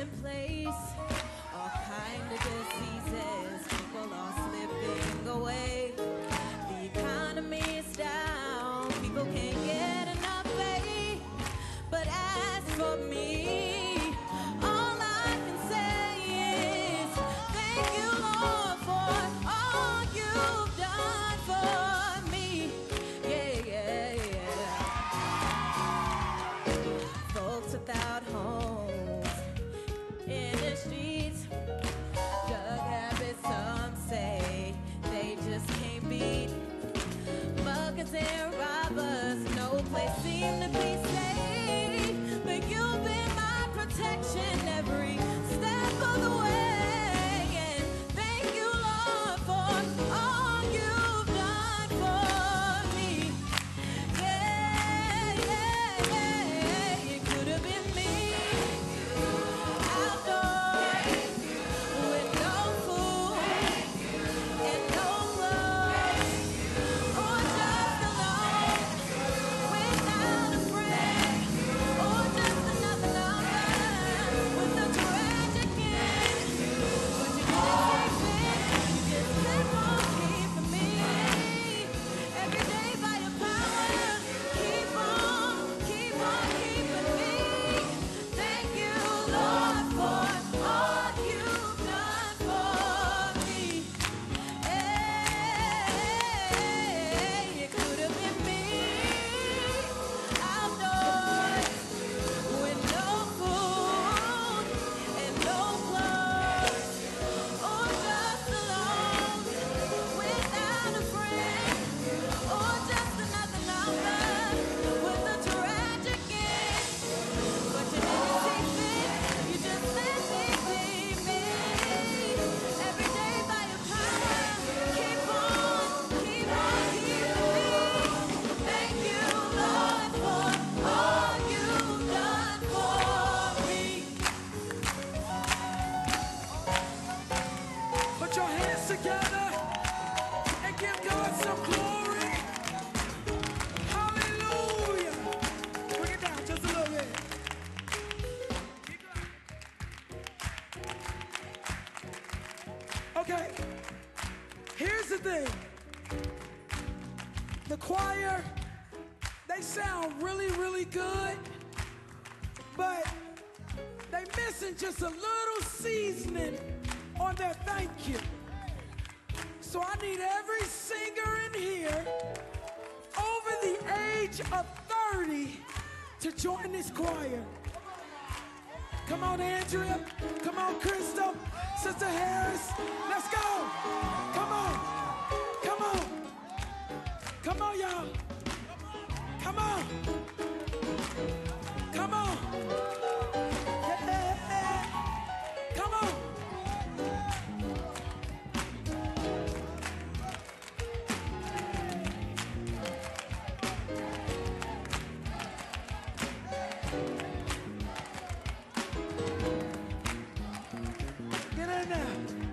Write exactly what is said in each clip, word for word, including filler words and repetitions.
in place. All kind of diseases, people are slipping away. The economy is down, people can't get enough pay. But as for me, all I can say is thank you, Lord, for all you've done for me. Yeah, yeah, yeah. Folks without homes in the streets, drug habits, some say they just can't beat. Muggers and robbers, no place seem to be safe. But you've been my protection every step of the way. And thank you, Lord, for all you've done for me. Yeah, yeah, yeah. It could have been me outdoors with no food and no clothes, or just alone without a friend, or just another number with a tragic end. But you didn't see fit, you just kept on keeping me. Every day by your power, keep on, keep on keeping me. Thank you, Lord, for all you've done for me. Hey, it could have been me outdoors with no food and no clothes, or just alone without a friend, or just another number with a tragic end. But you didn't see fit, you just let me be me. Every day by your power, keep on, keep on keeping me. Thank you, Lord, for all you've done for me. Put your hands together and give God some glory. Hallelujah. Bring it down just a little bit. Okay, here's the thing. The choir, they sound really, really good, but they missing just a little seasoning on their thank you. So I need every singer in here over the age of thirty to join this choir. Come on, Andrea. Come on, Crystal. Sister Harris. Let's go. Come on. Come on. Come on, y'all. Come on. Come on. Yeah. Come on. Get in there.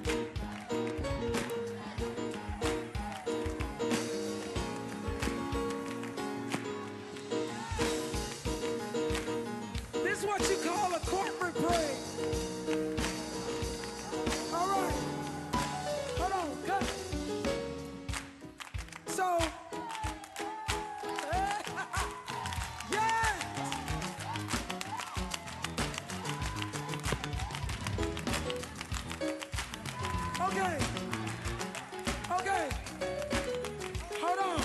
This is what you call a corporate praise. All right. Hold on. Cut. So, yeah. Okay. Okay. Hold on.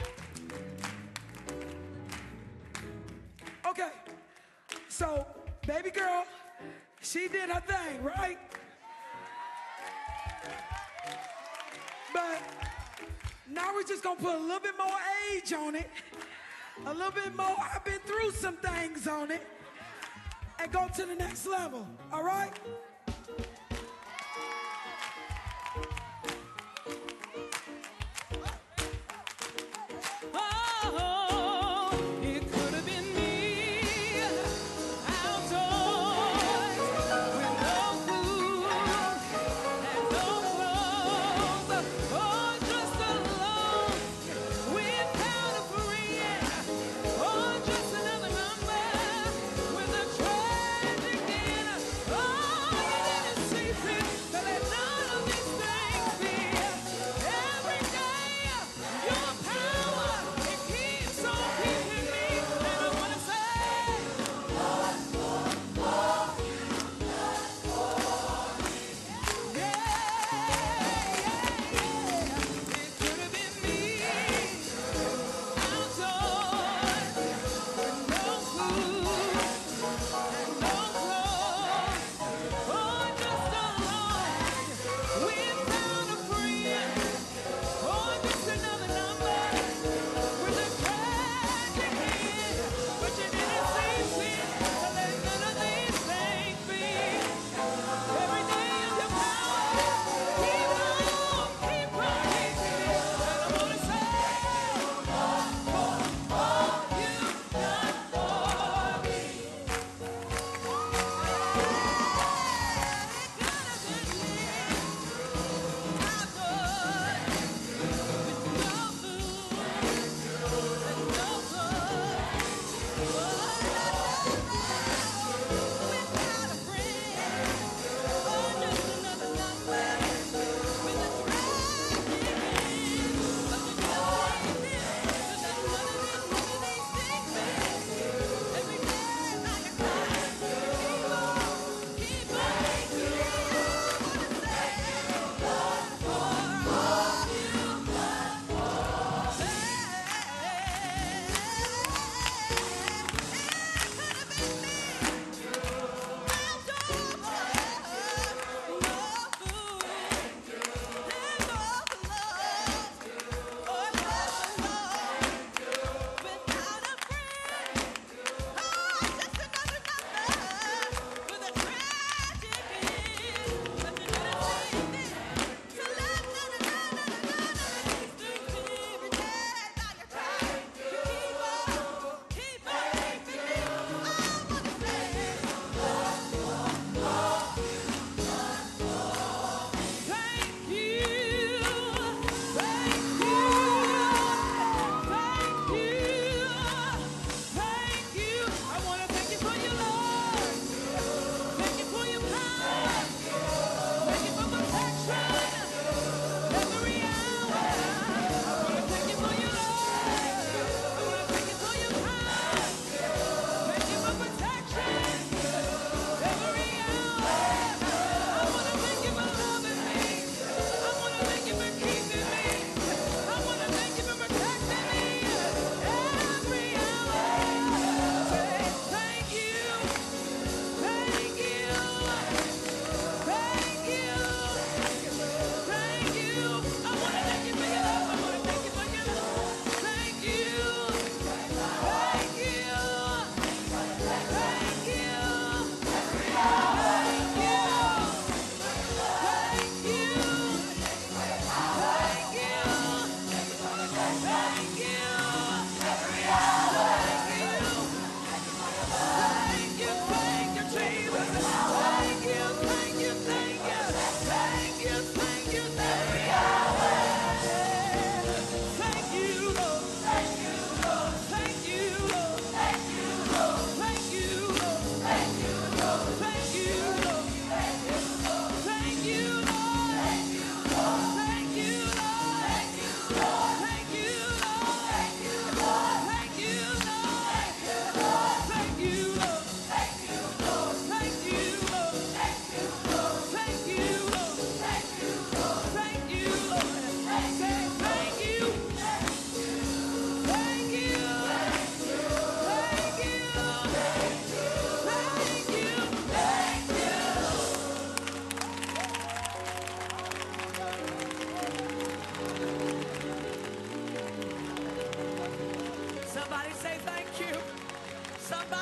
Okay. So, baby girl, she did her thing, right? But now we're just gonna put a little bit more age on it, a little bit more, I've been through some things on it, and go to the next level, all right? Oh, it could have been me outdoors with no food and no clothes, or just alone without a friend, or just another number with a tragic end. Oh,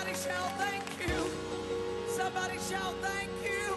Somebody shout thank you. Somebody shout thank you.